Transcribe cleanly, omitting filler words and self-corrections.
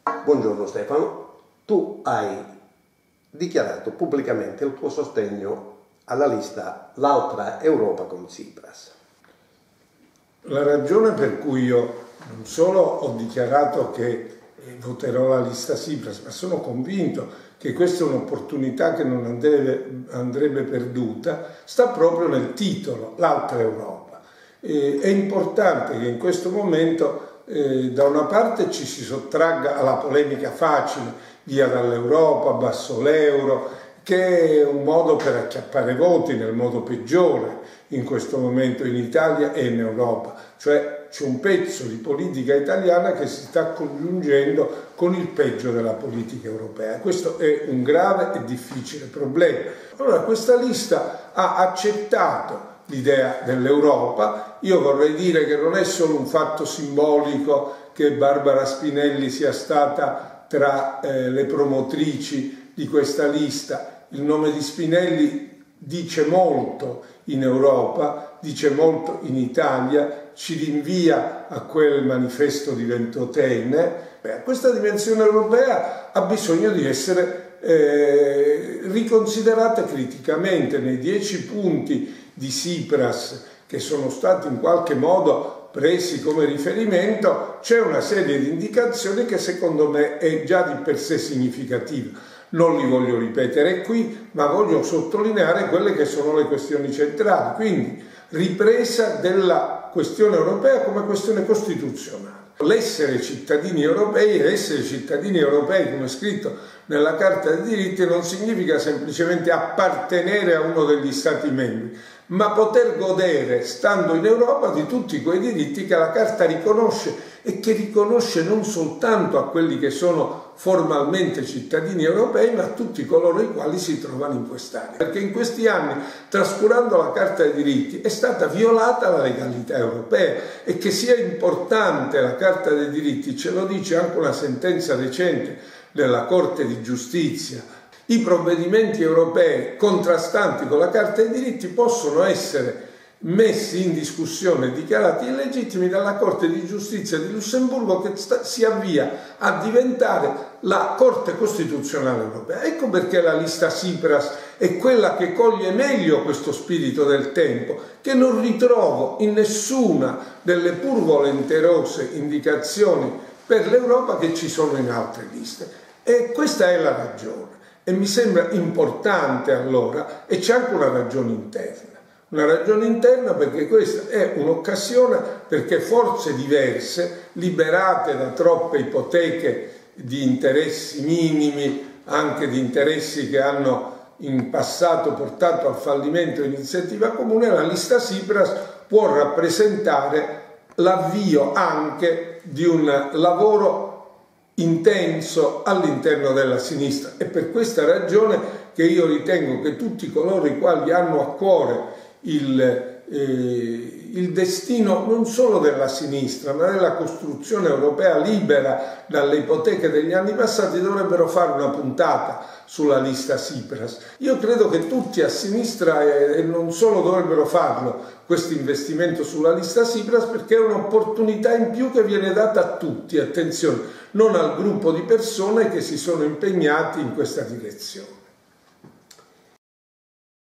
Buongiorno Stefano, tu hai dichiarato pubblicamente il tuo sostegno alla lista L'altra Europa con Tsipras. La ragione per cui io non solo ho dichiarato che voterò la lista Tsipras, ma sono convinto che questa è un'opportunità che non andrebbe perduta, sta proprio nel titolo, L'altra Europa. È importante che in questo momento da una parte ci si sottragga alla polemica facile, via dall'Europa, basso l'euro, che è un modo per acchiappare voti nel modo peggiore in questo momento in Italia e in Europa. Cioè c'è un pezzo di politica italiana che si sta congiungendo con il peggio della politica europea. Questo è un grave e difficile problema. Allora questa lista ha accettato l'idea dell'Europa. Io vorrei dire che non è solo un fatto simbolico che Barbara Spinelli sia stata tra le promotrici di questa lista. Il nome di Spinelli dice molto in Europa, dice molto in Italia, ci rinvia a quel manifesto di Ventotene. Questa dimensione europea ha bisogno di essere riconsiderata criticamente. Nei 10 punti di Tsipras che sono stati in qualche modo presi come riferimento c'è una serie di indicazioni che secondo me è già di per sé significativa. Non li voglio ripetere qui, ma voglio sottolineare quelle che sono le questioni centrali. Quindi ripresa della questione europea come questione costituzionale. L'essere cittadini europei e essere cittadini europei, come è scritto nella Carta dei diritti, non significa semplicemente appartenere a uno degli Stati membri, ma poter godere, stando in Europa, di tutti quei diritti che la Carta riconosce e che riconosce non soltanto a quelli che sono formalmente cittadini europei, ma a tutti coloro i quali si trovano in quest'area. Perché in questi anni, trascurando la Carta dei diritti, è stata violata la legalità europea, e che sia importante la Carta dei diritti ce lo dice anche una sentenza recente della Corte di Giustizia. I provvedimenti europei contrastanti con la Carta dei diritti possono essere messi in discussione e dichiarati illegittimi dalla Corte di Giustizia di Lussemburgo, che si avvia a diventare la Corte Costituzionale Europea. Ecco perché la lista Tsipras è quella che coglie meglio questo spirito del tempo, che non ritrovo in nessuna delle pur volenterose indicazioni per l'Europa che ci sono in altre liste. E questa è la ragione. E mi sembra importante allora, e c'è anche una ragione interna perché questa è un'occasione perché forze diverse, liberate da troppe ipoteche di interessi minimi, anche di interessi che hanno in passato portato al fallimento dell'iniziativa comune, la lista Tsipras può rappresentare l'avvio anche di un lavoro intenso all'interno della sinistra. È per questa ragione che io ritengo che tutti coloro i quali hanno a cuore il destino non solo della sinistra, ma della costruzione europea libera dalle ipoteche degli anni passati, dovrebbero fare una puntata sulla lista Tsipras. Io credo che tutti a sinistra e non solo dovrebbero farlo, questo investimento sulla lista Tsipras, perché è un'opportunità in più che viene data a tutti, attenzione, non al gruppo di persone che si sono impegnati in questa direzione.